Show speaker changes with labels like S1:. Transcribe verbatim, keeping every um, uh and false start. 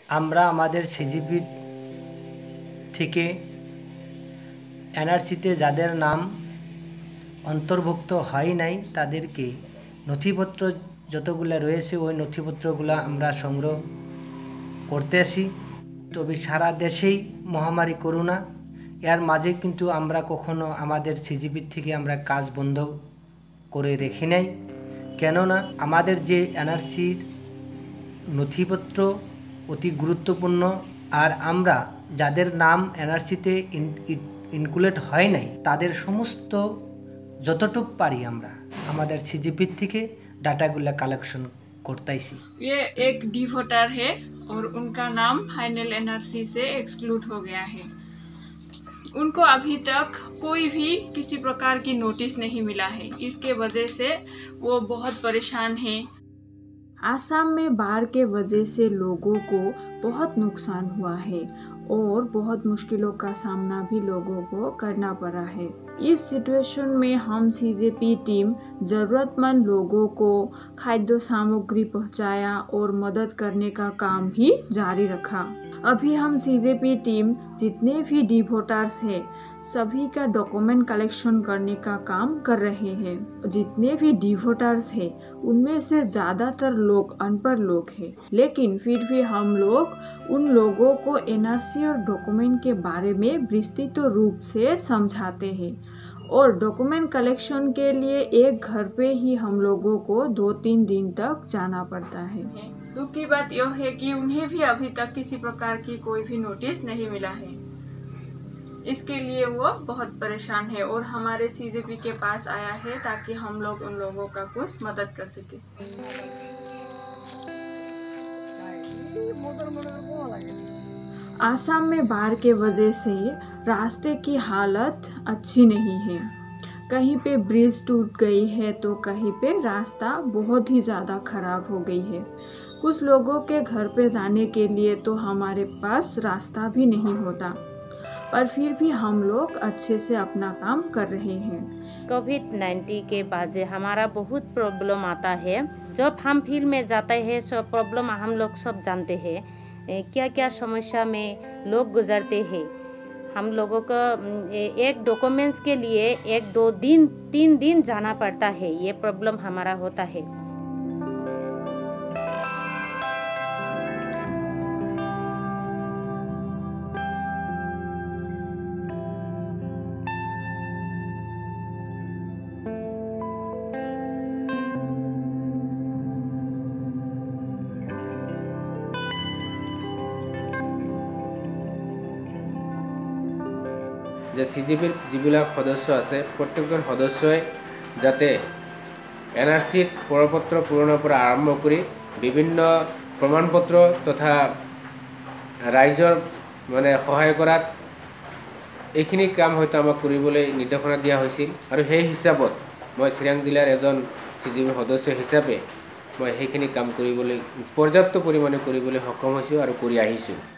S1: আমরা আমাদের সিজিপি থেকে এনআরসিতে যাদের নাম অন্তর্ভুক্ত হয় নাই তাদেরকে নথিপত্র যতগুলো রয়েছে ওই নথিপত্রগুলো আমরা সংগ্রহ করতে আসি। তবে সারা দেশেই মহামারী করোনা, এর মাঝে কিন্তু আমরা কখনো আমাদের সিজিপি থেকে আমরা কাজ বন্ধ করে রেখে নাই, কেননা আমাদের যে এনআরসির নথিপত্র অতি গুরুত্বপূর্ণ। আর আমরা যাদের নাম এনআরসিতে ইনক্লুড হয় নাই তাদের সমস্ত যতটুক পারি আমরা আমাদের সিজিপি থেকে डाटाগুলো কালেকশন करताइसी।
S2: ये एक डी वोटर है और उनका नाम फाइनल एनआरसी से एक्सक्लूड हो गया है। उनको अभी तक कोई भी किसी प्रकार की नोटिस नहीं मिला है। इसके वजह से वो बहुत परेशान हैं। आसाम में बाढ़ के वजह से लोगों को बहुत नुकसान हुआ है और बहुत मुश्किलों का सामना भी लोगों को करना पड़ा है। इस सिचुएशन में हम सीजेपी टीम ज़रूरतमंद लोगों को खाद्य सामग्री पहुंचाया और मदद करने का काम भी जारी रखा। अभी हम सीजेपी टीम जितने भी डी वोटर्स हैं सभी का डॉक्यूमेंट कलेक्शन करने का काम कर रहे हैं। जितने भी डी वोटर्स हैं उनमें से ज़्यादातर लोग अनपढ़ लोग हैं, लेकिन फिर भी हम लोग उन लोगों को एनआरसी और डॉक्यूमेंट के बारे में विस्तृत रूप से समझाते हैं। और डॉक्यूमेंट कलेक्शन के लिए एक घर पे ही हम लोगों को दो तीन दिन तक जाना पड़ता है। दुख की बात यह है कि उन्हें भी अभी तक किसी प्रकार की कोई भी नोटिस नहीं मिला है। इसके लिए वो बहुत परेशान है और हमारे सीजेपी के पास आया है ताकि हम लोग उन लोगों का कुछ मदद कर सके। आसाम में बाढ़ के वजह से रास्ते की हालत अच्छी नहीं है। कहीं पे ब्रिज टूट गई है तो कहीं पे रास्ता बहुत ही ज़्यादा ख़राब हो गई है। कुछ लोगों के घर पे जाने के लिए तो हमारे पास रास्ता भी नहीं होता, पर फिर भी हम लोग अच्छे से अपना काम कर रहे हैं।
S3: कोविड नाइन्टीन के बाद हमारा बहुत प्रॉब्लम आता है। जब हम फील्ड में जाते हैं सब प्रॉब्लम हम लोग सब जानते हैं, क्या क्या समस्या में लोग गुजरते हैं। हम लोगों को एक डॉक्यूमेंट्स के लिए एक दो दिन तीन दिन जाना पड़ता है, ये प्रॉब्लम हमारा होता है।
S4: যে সিজিপির যিবিলাক সদস্য আছে প্রত্যেকজন সদস্যই যাতে এনআরসিত প্রপত্ৰ পূৰণৰ পৰা আৰম্ভ কৰি বিভিন্ন প্ৰমাণপত্ৰ তথা ৰাইজৰ মানে সহায় কৰাত এইখিনি কাম হয়তো আমাক কৰিবলৈ নিৰ্দেশনা দিয়া হৈছিল। আৰু সেই হিচাপত মই চিৰাং জিলাৰ এজন সিজিপিৰ সদস্য হিচাপে মই সেইখিনি কাম কৰিবলৈ পৰ্যাপ্ত পৰিমাণে কৰিবলৈ সক্ষম হৈছোঁ আৰু কৰি আহিছোঁ।